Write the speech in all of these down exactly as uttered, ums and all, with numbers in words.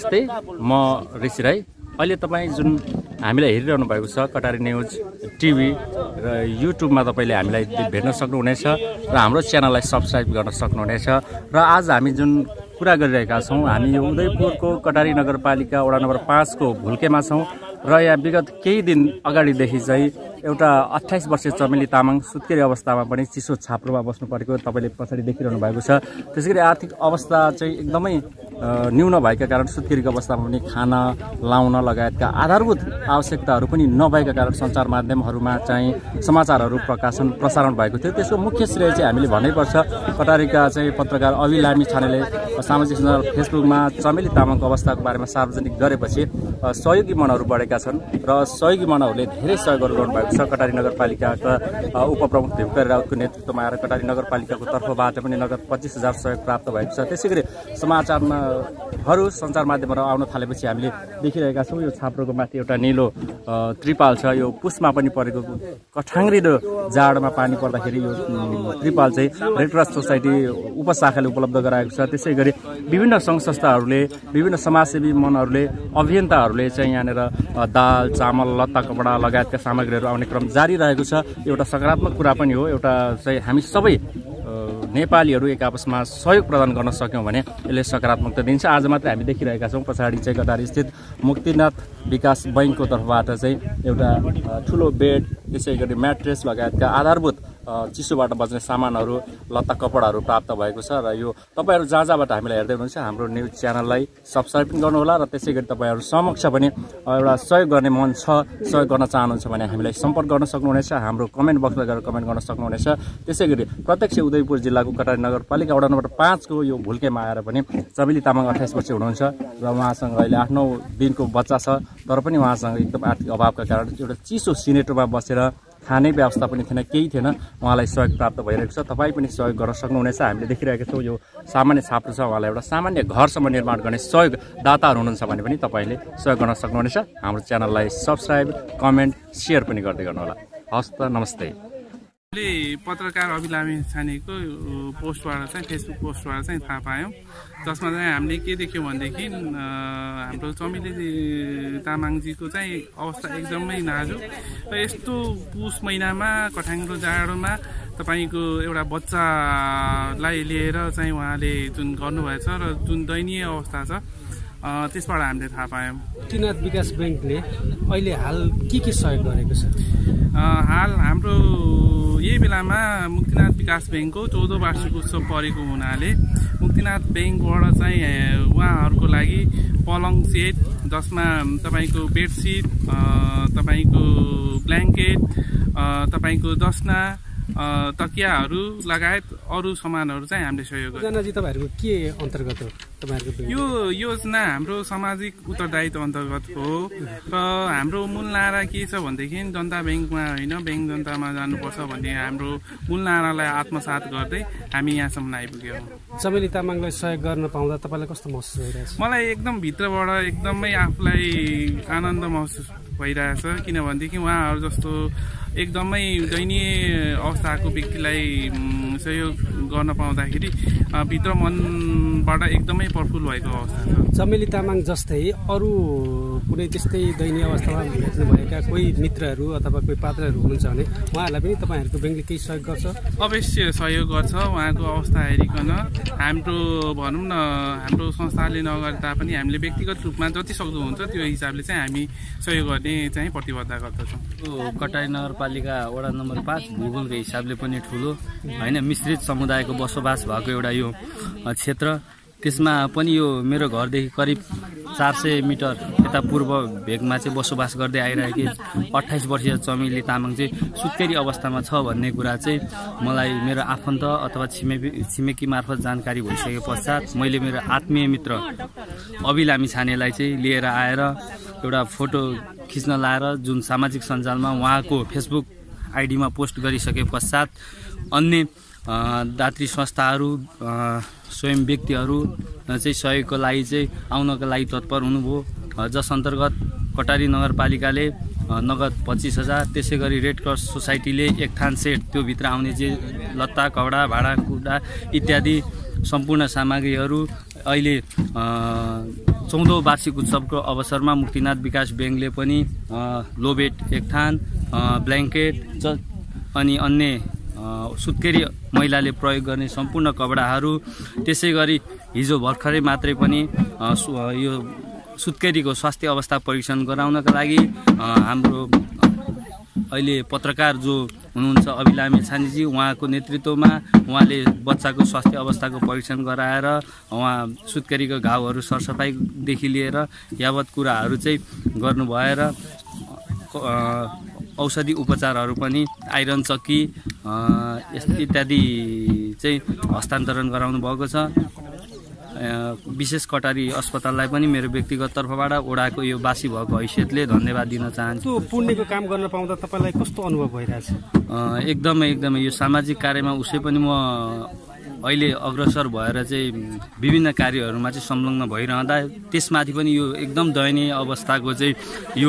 नमस्ते, म ऋषि राई। अहिले तपाईँ जुन हामीलाई हेरिरहनु भएको छ कटारी न्युज टिभी र युट्युबमा तपाईँले हामीलाई भेट्न सक्नुहुनेछ र हाम्रो च्यानललाई सब्सक्राइब गर्न सक्नुहुनेछ। र आज हामी जुन कुरा गरिरहेका छौँ, हामी यो उदयपुरको कटारी नगरपालिका वडा नम्बर पाँचको भुल्केमा छौँ र यहाँ विगत केही दिन अगाडिदेखि चाहिँ एउटा अट्ठाइस वर्षीय चमेली तामाङ सुत्केरी अवस्थामा पनि चिसो छाप्रोमा बस्नु परेको तपाईँले पछाडि देखिरहनु भएको छ। त्यसैगरी आर्थिक अवस्था चाहिँ एकदमै न्यून भएका कारण सुत्केरीको अवस्थामा पनि खाना लाउन लगायतका आधारभूत आवश्यकताहरू पनि नभएका कारण सञ्चार माध्यमहरूमा चाहिँ समाचारहरू प्रकाशन प्रसारण भएको थियो। त्यसको मुख्य श्रेय चाहिँ हामीले भन्नैपर्छ कटारीका चाहिँ पत्रकार अवि लामी छानेले सामाजिक सञ्जाल फेसबुकमा चमेली तामाङको अवस्थाको बारेमा सार्वजनिक गरेपछि सहयोगी मनहरू बढेका छन् र सहयोगी मनहरूले धेरै सहयोगहरू गर्नुभएको छ। कटारी नगरपालिकाका उपप्रमुख भीमकर राउतको नेतृत्वमा आएर कटारी नगरपालिकाको तर्फबाट पनि नगद पच्चिस हजार सहयोग प्राप्त भएको छ। त्यसै गरी समाचारमा हरू सञ्चार माध्यमहरू आउन थालेपछि हामीले देखिरहेका छौँ यो छाप्रोको माथि एउटा निलो त्रिपाल छ। यो पुसमा पनि परेको कठाङ्ग्रिलो जाडोमा पानी पर्दाखेरि यो त्रिपाल चाहिँ रेड क्रस सोसाइटी उपशाखाले उपलब्ध गराएको छ। त्यसै गरी विभिन्न सङ्घ संस्थाहरूले, विभिन्न समाजसेवी मनहरूले, अभियन्ताहरूले चाहिँ यहाँनिर दाल चामल लत्ता कपडा लगायतका सामग्रीहरू आउने क्रम जारी रहेको छ। एउटा सकारात्मक कुरा पनि हो। एउटा चाहिँ हामी सबै नेपालीहरू एक आपसमा सहयोग प्रदान गर्न सक्यौँ भने यसले सकारात्मकता दिन्छ। आज मात्रै हामी देखिरहेका छौँ पछाडि चाहिँ कटारी स्थित मुक्तिनाथ विकास बैङ्कको तर्फबाट चाहिँ एउटा ठुलो बेड, त्यसै गरी म्याट्रेस लगायतका आधारभूत चिसोबाट बच्ने सामानहरू लत्ता कपडाहरू प्राप्त भएको छ। र यो तपाईँहरू जहाँ जहाँबाट हामीलाई हेर्दै हुनुहुन्छ हाम्रो न्युज च्यानललाई सब्सक्राइब पनि गर्नुहोला र त्यसै गरी तपाईँहरू समक्ष पनि एउटा सहयोग गर्ने मन छ, सहयोग गर्न चाहनुहुन्छ भने हामीलाई सम्पर्क गर्न सक्नुहुनेछ। हाम्रो कमेन्ट बक्समा गएर कमेन्ट गर्न सक्नुहुनेछ। त्यसै गरी प्रत्यक्ष उदयपुर जिल्लाको कटारी नगरपालिका वडा नम्बर पाँचको यो भुल्केमा आएर पनि चमेली तामाङ अट्ठाइस वर्ष हुनुहुन्छ र उहाँसँग अहिले आठ नौ दिनको बच्चा छ, तर पनि उहाँसँग एकदम आर्थिक अभावका कारण एउटा चिसो सिनेटोमा बसेर खाने व्यवस्था पनि थिएन, केही थिएन। उहाँलाई सहयोग प्राप्त भइरहेको छ। तपाईँ पनि सहयोग गर्न सक्नुहुनेछ। हामीले देखिरहेका छौँ यो सामान्य छाप्रो छ, उहाँलाई एउटा सामान्य घरसम्म निर्माण गर्ने सहयोग दाताहरू हुनुहुन्छ भने पनि तपाईँले सहयोग गर्न सक्नुहुनेछ। हाम्रो च्यानललाई सब्सक्राइब, कमेन्ट, सेयर पनि गर्दै गर्नुहोला। हस् त, नमस्ते। पत्रकार अवि लामी छानेको पोस्टबाट चाहिँ फेसबुक पोस्टबाट चाहिँ थाहा पायौँ, जसमा चाहिँ हामीले के देख्यौँ भनेदेखि हाम्रो चमेली तामाङजीको चाहिँ अवस्था एकदमै नाजुक र यस्तो पुस महिनामा कठाङ्ग्रो जाडोमा तपाईँको एउटा बच्चालाई लिएर चाहिँ उहाँले जुन गर्नुभएछ र जुन दयनीय अवस्था छ त्यसबाट हामीले थाहा पायौँ। मुक्तिनाथ विकास बैङ्कले अहिले हाल के के सहयोग गरेको छ? हाल हाम्रो यही बेलामा मुक्तिनाथ विकास बैङ्कको चौधौँ वार्षिक उत्सव परेको हुनाले मुक्तिनाथ बैङ्कबाट चाहिँ उहाँहरूको लागि पलङ सेट, जसमा तपाईँको बेडसिट, तपाईँको ब्ल्याङ्केट, तपाईँको दस्ना, तकियाहरू लगायत अरू सामानहरू चाहिँ हामीले सहयोग गर्छौँ। योजनाजी तपाईँहरूको के अन्तर्गत हो? तपाईँहरूको यो योजना हाम्रो सामाजिक उत्तरदायित्व अन्तर्गत हो र हाम्रो मूल नारा के छ भनेदेखि जनता ब्याङ्कमा होइन ब्याङ्क जनतामा जानुपर्छ भन्ने हाम्रो मूल नारालाई आत्मसात गर्दै हामी यहाँसम्म आइपुग्यौँ। चमेली तामाङलाई सहयोग गर्न पाउँदा तपाईँलाई कस्तो महसुस भइरहेछ? मलाई एकदम भित्रबाट एकदमै आफूलाई आनन्द महसुस भइरहेछ, किनभनेदेखि उहाँहरू जस्तो एकदमै दयनीय अवस्थाको व्यक्तिलाई सहयोग गर्न पाउँदाखेरि भित्र मनबाट एकदमै प्रफुल्ल भएको अवस्था छ। चमेली तामाङ जस्तै अरू कुनै त्यस्तै दयनीय अवस्थामा भेट्नुभएका कोही मित्रहरू अथवा कोही पात्रहरू हुनुहुन्छ भने उहाँहरूलाई पनि तपाईँहरूको ब्याङ्कले केही सहयोग गर्छ? अवश्य सहयोग गर्छ। उहाँको अवस्था हेरिकन हाम्रो भनौँ न हाम्रो संस्थाले नगरे तापनि हामीले व्यक्तिगत रूपमा जति सक्दो हुन्छ त्यो हिसाबले चाहिँ हामी सहयोग गर्ने चाहिँ प्रतिबद्धता गर्दछौँ। कटारी नगरपालिका वडा नम्बर पाँच भूगोलको हिसाबले पनि ठुलो होइन, मिश्रित समुदायको बसोबास भएको एउटा यो क्षेत्र, त्यसमा पनि यो मेरो घरदेखि करिब चार सय मिटर यता पूर्व भेगमा चाहिँ बसोबास गर्दै आइरहेकी अट्ठाइस वर्षीय चमेली तामाङ चाहिँ सुत्केरी अवस्थामा छ भन्ने कुरा चाहिँ मलाई मेरो आफन्त अथवा छिमेकी छिमेकी मार्फत जानकारी भइसके पश्चात मैले मेरो आत्मीय मित्र अवि लामी छानेलाई चाहिँ लिएर आएर एउटा फोटो खिच्न लाएर जुन सामाजिक सञ्जालमा उहाँको फेसबुक आइडीमा पोस्ट गरिसके पश्चात अन्य दात्री संस्थाहरू, स्वयं व्यक्तिहरू चाहिँ सहयोगको लागि चाहिँ आउनको लागि तत्पर हुनुभयो, जस अन्तर्गत कटारी नगरपालिकाले नगद पच्चिस हजार, त्यसै गरी रेड क्रस सोसाइटीले एक थान सेट, त्यो भित्र आउने चाहिँ लत्ता कपडा भाँडाकुँडा इत्यादि सम्पूर्ण सामग्रीहरू अहिले चौधौँ वार्षिक उत्सवको अवसरमा मुक्तिनाथ विकास ब्याङ्कले पनि लोबेट एकथान ब्ल्याङ्केट अनि अन्य सुत्केरी महिलाले प्रयोग गर्ने सम्पूर्ण कपडाहरू, त्यसै गरी हिजो भर्खरै मात्रै पनि यो सुत्केरीको स्वास्थ्य अवस्था परीक्षण गराउनका लागि हाम्रो अहिले पत्रकार जो हुनुहुन्छ अभिलामी छानीजी, उहाँको नेतृत्वमा उहाँले बच्चाको स्वास्थ्य अवस्थाको परीक्षण गराएर उहाँ सुत्केरीको घाउहरू सरसफाइदेखि लिएर यावत कुराहरू चाहिँ गर्नुभएर औषधि उपचारहरू पनि आइरन चक्की इत्यादि चाहिँ हस्तान्तरण गराउनु भएको छ। विशेष कटारी अस्पताललाई पनि मेरो व्यक्तिगत तर्फबाट ओडाको यो बासी भएको हैसियतले धन्यवाद दिन चाहन्छु। पुण्यको काम गर्न पाउँदा तपाईँलाई कस्तो अनुभव भइरहेछ? एकदमै एकदमै यो सामाजिक कार्यमा उसै पनि म अहिले अग्रसर भएर चाहिँ विभिन्न कार्यहरूमा चाहिँ संलग्न भइरहँदा त्यसमाथि पनि यो एकदम दयनीय अवस्थाको चाहिँ यो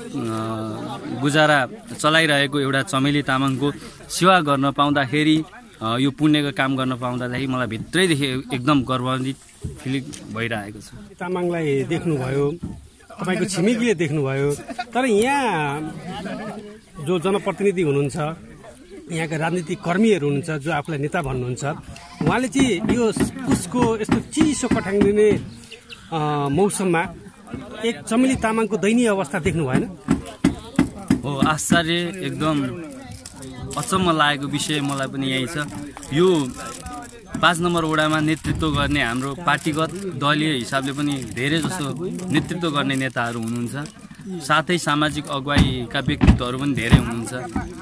गुजारा चलाइरहेको एउटा चमेली तामाङको सेवा गर्न पाउँदाखेरि, यो पुण्यको काम गर्न पाउँदाखेरि मलाई भित्रैदेखि एकदम गर्वान्वित फिलिङ भइरहेको छ। तामाङलाई देख्नुभयो, तपाईँको छिमेकीले देख्नुभयो, तर यहाँ जो जनप्रतिनिधि हुनुहुन्छ, यहाँका राजनीतिक कर्मीहरू हुनुहुन्छ, जो आफूलाई नेता भन्नुहुन्छ, उहाँले चाहिँ यो पुसको यस्तो चिसो कठाङ दिने मौसममा एक चमेली तामाङको दयनीय अवस्था देख्नु भएन? हो, आश्चर्य एकदम अचम्म लागेको विषय मलाई पनि यही छ। यो पाँच नम्बर वडामा नेतृत्व गर्ने हाम्रो पार्टीगत दलीय हिसाबले पनि धेरै जसो नेतृत्व गर्ने नेताहरू हुनुहुन्छ, साथै सामाजिक अगुवाईका व्यक्तित्वहरू पनि धेरै हुनुहुन्छ।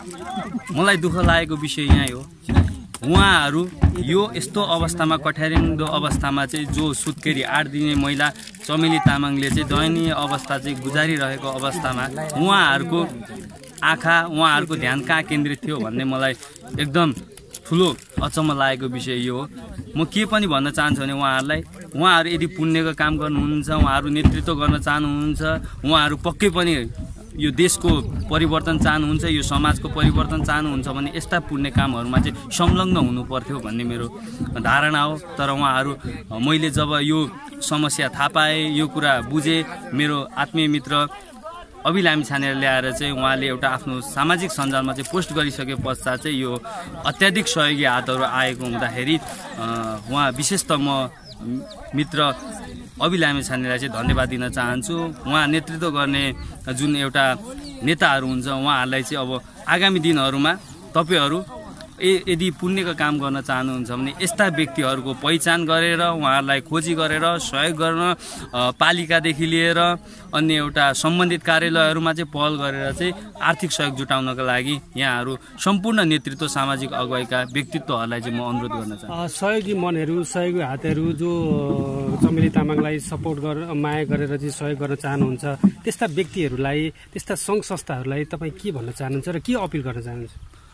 मलाई दुःख लागेको विषय यही हो, उहाँहरू यो यस्तो अवस्थामा कठ्यारिँदो अवस्थामा चाहिँ जो सुत्केरी आठ दिने महिला चमेली तामाङले चाहिँ दयनीय अवस्था चाहिँ गुजारिरहेको अवस्थामा उहाँहरूको आँखा, उहाँहरूको ध्यान कहाँ केन्द्रित थियो भन्ने मलाई एकदम ठुलो अचम्म लागेको विषय यो हो। म के पनि भन्न चाहन्छु भने उहाँहरूलाई, उहाँहरू यदि पुण्यको काम गर्नुहुन्छ, उहाँहरू नेतृत्व गर्न चाहनुहुन्छ, उहाँहरू पक्कै पनि यो देशको परिवर्तन चाहनुहुन्छ, यो समाजको परिवर्तन चाहनुहुन्छ भने यस्ता पुण्य कामहरूमा चाहिँ संलग्न हुनु पर्थ्यो भन्ने मेरो धारणा हो। तर उहाँहरू, मैले जब यो समस्या थाहा पाएँ, यो कुरा बुझेँ, मेरो आत्मीय मित्र अभिलामी छानेर ल्याएर चाहिँ उहाँले एउटा आफ्नो सामाजिक सञ्जालमा चाहिँ पोस्ट गरिसके पश्चात चाहिँ यो अत्याधिक सहयोगी हातहरू आएको हुँदाखेरि उहाँ विशेष त म मित्र अभिलामी छानेलाई चाहिँ धन्यवाद दिन चाहन्छु। उहाँ नेतृत्व गर्ने जुन एउटा नेताहरू हुन्छ, उहाँहरूलाई चाहिँ अब आगामी दिनहरूमा तपाईँहरू यदि पुण्यको काम गर्न चाहनुहुन्छ भने यस्ता व्यक्तिहरूको पहिचान गरेर उहाँहरूलाई खोजी गरेर सहयोग गर्न पालिकादेखि लिएर अन्य एउटा सम्बन्धित कार्यालयहरूमा चाहिँ पहल गरेर चाहिँ आर्थिक सहयोग जुटाउनका लागि यहाँहरू सम्पूर्ण नेतृत्व सामाजिक अगुवाईका व्यक्तित्वहरूलाई चाहिँ म अनुरोध गर्न चाहन्छु। सहयोगी मनहरू, सहयोगी हातहरू जो चमेली तामाङलाई सपोर्ट गरेर माया गरेर चाहिँ सहयोग गर्न चाहनुहुन्छ, त्यस्ता व्यक्तिहरूलाई, त्यस्ता सङ्घ संस्थाहरूलाई तपाईँ के भन्न चाहनुहुन्छ र के अपिल गर्न चाहनुहुन्छ?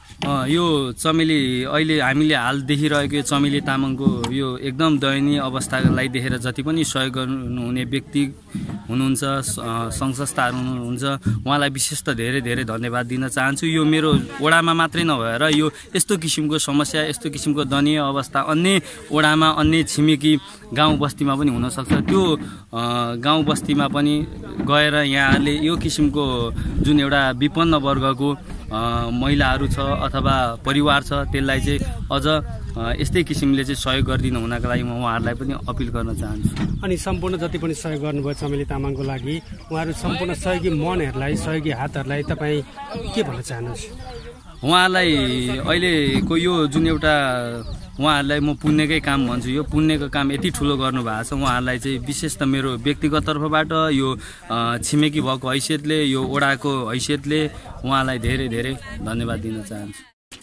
यो चमेली अहिले हामीले हाल देखिरहेको चमेली तामाङको यो एकदम दयनीय अवस्थालाई देखेर जति पनि सहयोग गर्नुहुने व्यक्ति हुनुहुन्छ, सङ्घ संस्थाहरू हुनुहुन्छ, उहाँलाई विशेष त धेरै धेरै धन्यवाद दिन चाहन्छु। यो मेरो वडामा मात्रै नभएर यो यस्तो किसिमको समस्या, यस्तो किसिमको दयनीय अवस्था अन्य वडामा, अन्य छिमेकी गाउँ बस्तीमा पनि हुनसक्छ। त्यो गाउँ बस्तीमा पनि गएर यहाँहरूले यो किसिमको जुन एउटा विपन्न वर्गको महिलाहरू छ अथवा परिवार छ, त्यसलाई चाहिँ अझ यस्तै किसिमले चाहिँ सहयोग गरिदिनु हुनका लागि म उहाँहरूलाई पनि अपिल गर्न चाहन्छु। अनि सम्पूर्ण जति पनि सहयोग गर्नुभयो चमेली तामाङको लागि, उहाँहरू सम्पूर्ण सहयोगी मनहरूलाई, सहयोगी हातहरूलाई तपाईँ के भन्न चाहनुहुन्छ? उहाँहरूलाई अहिलेको यो जुन एउटा उहाँहरूलाई म पुण्यकै काम भन्छु, यो पुण्यको काम यति ठुलो गर्नुभएको छ, उहाँहरूलाई चाहिँ विशेष त मेरो व्यक्तिगत तर्फबाट यो छिमेकी भएको हैसियतले, यो ओडाको हैसियतले उहाँलाई धेरै धेरै धन्यवाद दिन चाहन्छु।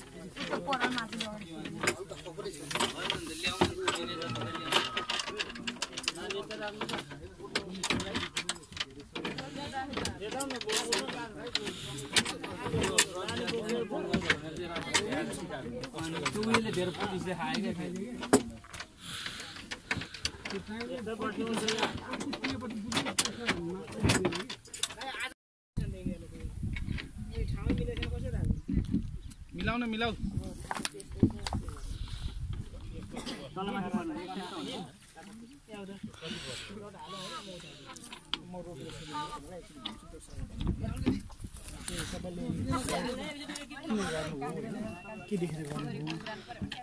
मिलाउ न मिलाउ के देखेर गर्नु